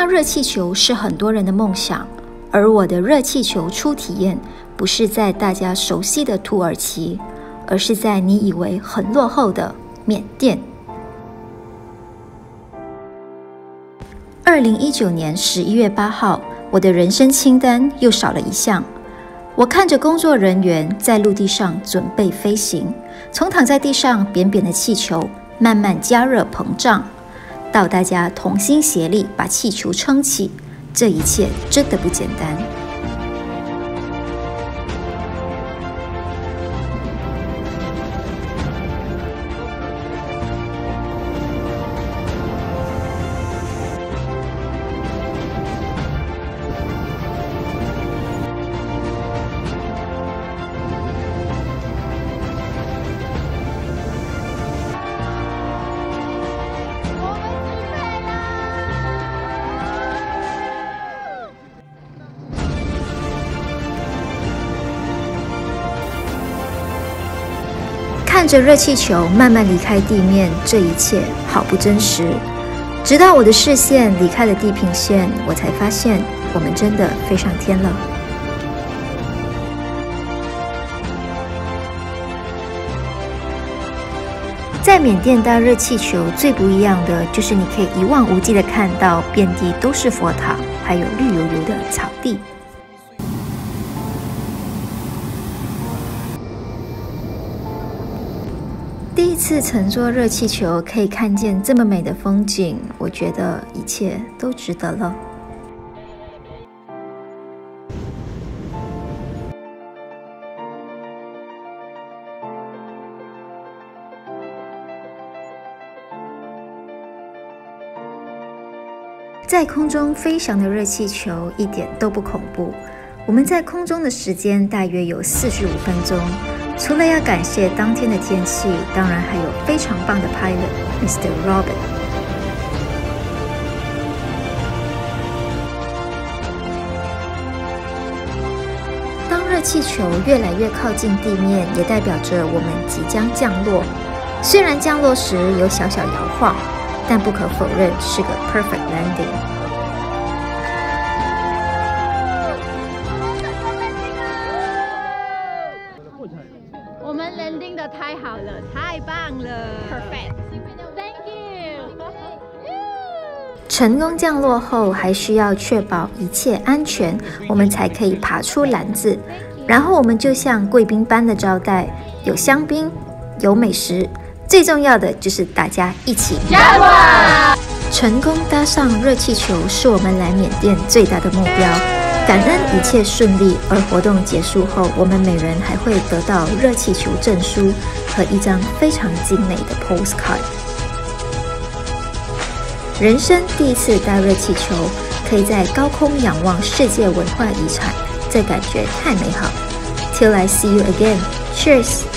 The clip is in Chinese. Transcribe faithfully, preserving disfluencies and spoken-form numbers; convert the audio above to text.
搭热气球是很多人的梦想，而我的热气球初体验不是在大家熟悉的土耳其，而是在你以为很落后的缅甸。二零一九年十一月八号，我的人生清单又少了一项。我看着工作人员在陆地上准备飞行，从躺在地上扁扁的气球慢慢加热膨胀，到大家同心协力把气球撑起，这一切真的不简单。看着热气球慢慢离开地面，这一切好不真实。直到我的视线离开了地平线，我才发现我们真的飞上天了。在缅甸搭热气球最不一样的就是你可以一望无际的看到遍地都是佛塔，还有绿油油的草地。第一次乘坐热气球可以看见这么美的风景，我觉得一切都值得了。在空中飞翔的热气球一点都不恐怖，我们在空中的时间大约有四十五分钟。除了要感谢当天的天气，当然还有非常棒的 pilot Mister Robert。当热气球越来越靠近地面，也代表着我们即将降落。虽然降落时有小小摇晃，但不可否认是个 perfect landing。 我们 landing 的太好了，太棒了 ，perfect， thank you。 成功降落后，还需要确保一切安全，我们才可以爬出篮子。然后我们就像贵宾般的招待，有香槟，有美食，最重要的就是大家一起加油！成功搭上热气球是我们来缅甸最大的目标。感恩一切顺利，而活动结束后，我们每人还会得到热气球证书和一张非常精美的 postcard。人生第一次搭热气球，可以在高空仰望世界文化遗产，这感觉太美好。Till I see you again. Cheers!